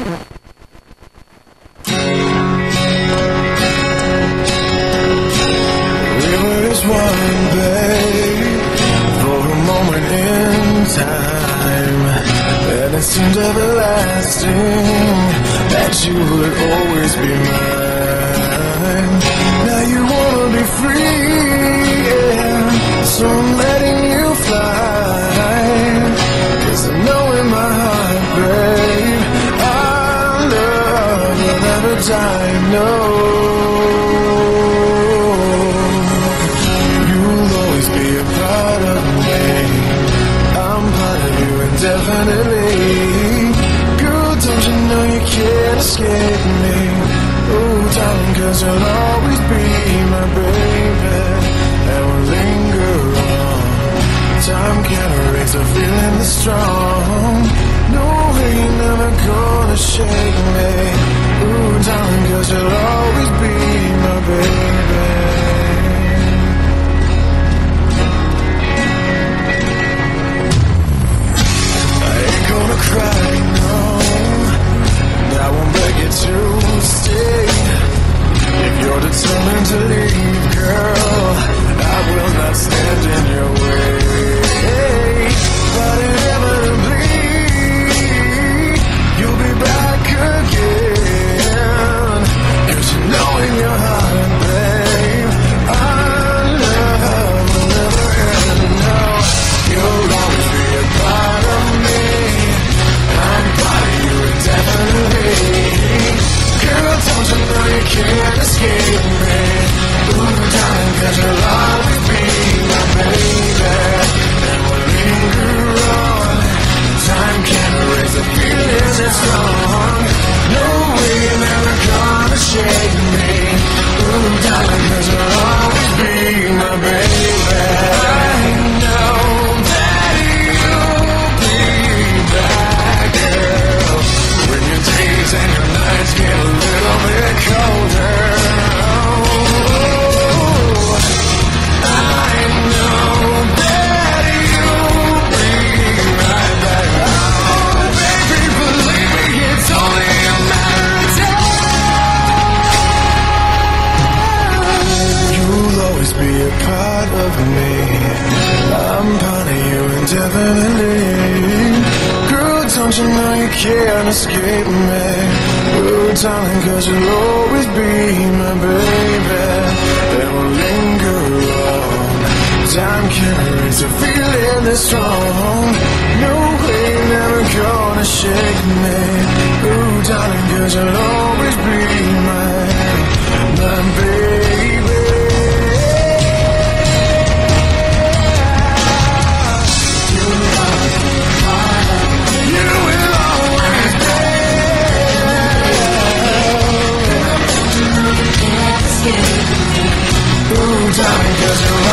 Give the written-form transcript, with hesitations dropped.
We were as one, babe, for a moment in time, and it seemed everlasting that you would always be mine. Now you wanna be free, yeah, so I'm letting you fly, 'cause I know in my heart, babe, our love will never die, no. You'll always be a part of me, I'm part of you indefinitely. Girl, don't you know you can't escape me? Oh, darling, 'cause you'll always be my baby, and we'll linger on. Time can't erase a feeling this strong. No way you're never gonna shake me. Ooh, darling, 'cause you'll always be my baby. I ain't gonna cry, no, I won't beg you to stay. If you're determined to leave, girl, I will not stand in your way. But inevitably, you'll be back again. 'Cause you know in your heart, babe, our love will never end. No, you'll always be a part of me, I'm part of you indefinitely. Girl, don't you know you can't escape me? Ooh, darling, 'cause you'll always be my baby, and we'll linger on. Time can't erase the feelings that's strong. No way you're never gonna shake me. Ooh, darling, 'cause you'll always be my baby. I know that you'll be back, girl, when your days and your nights get a little bit colder. I know that you'll be right back. Oh, baby, believe me, it's only a matter of time. You'll always be a part of me, I'm part of you indefinitely. Girl, don't you know you can't escape me? Oh, darling, 'cause you'll always be my baby, and we'll linger on. Time can't erase a feeling this strong. No way you're never gonna shake me. Oh, darling, 'cause you'll always be my baby. You will always be Ooh, darling, 'cause you're